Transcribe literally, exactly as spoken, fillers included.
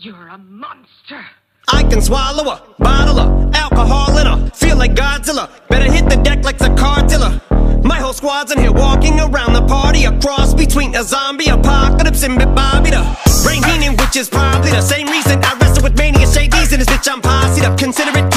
You're a monster. I can swallow a bottle of alcohol in her. Feel like Godzilla. Better hit the deck like the car dealer. My whole squad's in here walking around the party. A cross between a zombie apocalypse and Bobby the Brain Heenan, which is probably the same reason I wrestle with mania shades. And this bitch I'm posse up. Consider it